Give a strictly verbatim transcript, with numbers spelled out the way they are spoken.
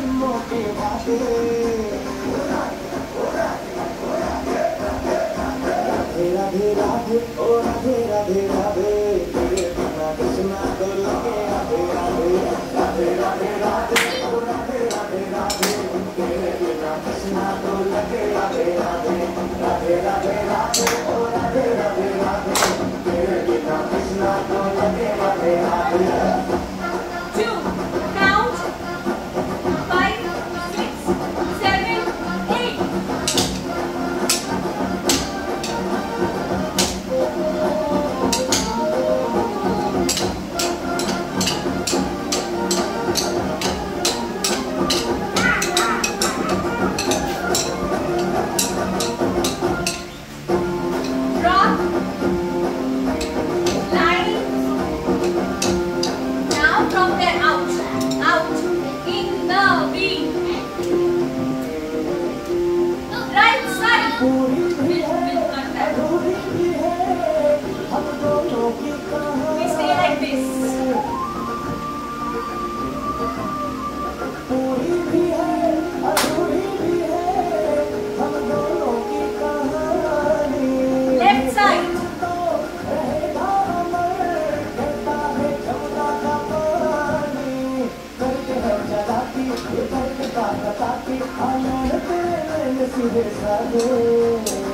राधे राधे ओ राधे राधे राधे तेरे बिना कृष्णा तो लगे राधे राधे राधे राधे राधे ओ राधे राधे राधे तेरे बिना कृष्णा तो लगे राधे राधे राधे राधे राधे ओ राधे राधे राधे तेरे बिना कृष्णा तो लगे राधे राधे सीधे साधे